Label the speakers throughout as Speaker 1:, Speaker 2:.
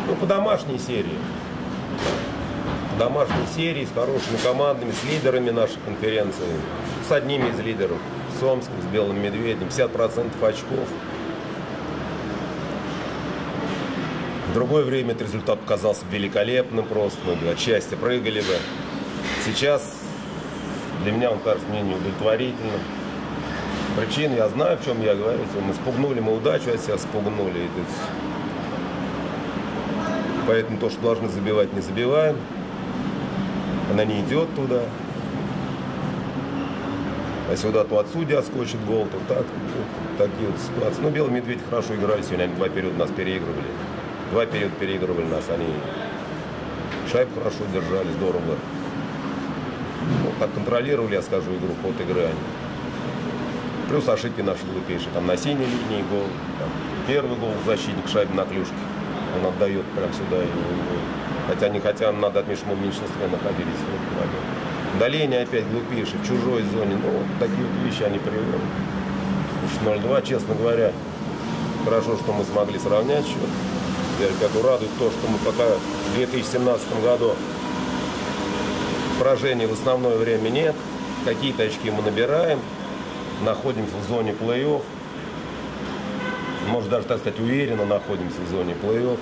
Speaker 1: Ну, по домашней серии. По домашней серии, с хорошими командами, с лидерами нашей конференции. С одними из лидеров. С Омском, с Белым Медведем. 50% очков. В другое время этот результат показался великолепным просто. Мы бы от счастья прыгали бы. Сейчас для меня он кажется мне неудовлетворительным. Причина, я знаю, в чем я говорю. Мы спугнули, мы удачу от себя спугнули. Поэтому то, что должны забивать, не забиваем. Она не идет туда. А сюда то от судьи отскочит гол, то так. Такие вот ситуации. Ну, Белый Медведь хорошо играли сегодня. Они 2 периода нас переигрывали. 2 периода переигрывали нас. Они шайбу хорошо держали, здорово. Ну, так контролировали, я скажу, игру, ход игры они. Плюс ошибки наши глупейшие. Там на синей линии гол. Там, первый гол защитник шайбы на клюшке. Он отдает прям сюда. Хотя не хотя, надо отметить, что мы в меньшинстве находились. Удаление опять глупейшее, в чужой зоне. Ну, вот такие вот вещи они привели. 0-2, честно говоря, хорошо, что мы смогли сравнять счет. Как радует то, что мы пока в 2017 году поражений в основное время нет. Какие-то очки мы набираем. Находимся в зоне плей-офф. Может даже, так сказать, уверенно находимся в зоне плей-офф.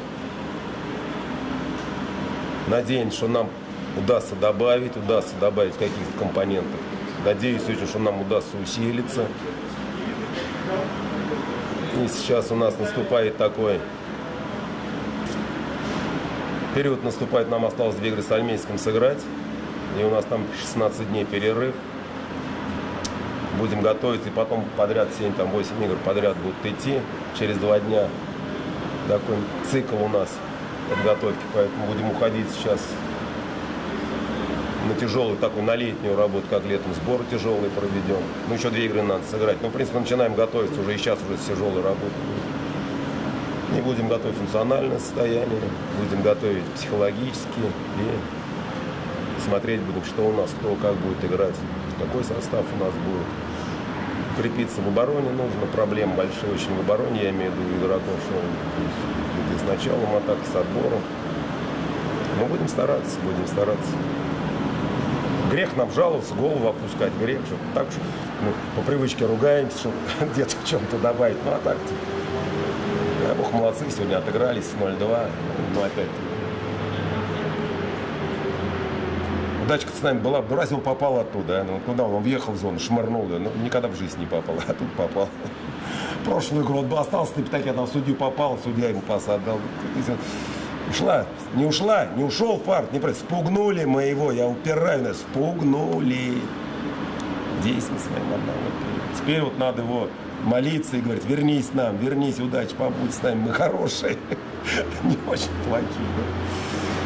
Speaker 1: Надеемся, что нам удастся добавить каких-то компонентов. Надеюсь очень, что нам удастся усилиться. И сейчас у нас наступает такой период, нам осталось 2 игры с Альмейским сыграть. И у нас там 16 дней перерыв. Будем готовиться, и потом подряд 7-8 игр подряд будут идти. Через 2 дня такой цикл у нас подготовки, поэтому будем уходить сейчас на тяжелую, такую, на летнюю работу, как летом, сборы тяжелые проведем. Ну, еще 2 игры надо сыграть. Ну, в принципе, начинаем готовиться уже и сейчас уже с тяжелой работы. И будем готовить функциональное состояние, будем готовить психологически и смотреть будем, что у нас, кто как будет играть, какой состав у нас будет. Укрепиться в обороне нужно, проблем большие очень в обороне, я имею в виду игроков, что и с началом атаки, с отбором. Но будем стараться, Грех нам жаловаться, голову опускать, грех, что так, что мы по привычке ругаемся, что где-то в чем-то добавить, ну а так-то. Да, бог, молодцы, сегодня отыгрались с 0-2, ну опять. Удачка-то с нами была, ну разве он попал оттуда, ну куда он въехал в зону, шмырнул, ну никогда в жизни не попал, а тут попал. Прошлую игру он бы остался, ты так я там в судью попал, судья ему пас отдал. Ушла, не ушел фарт, не просто спугнули мы его, я упираю, нас спугнули. Действия своим отдал. Теперь вот надо его молиться и говорить, вернись нам, вернись, удачи, побудь с нами, мы хорошие, не очень плохие.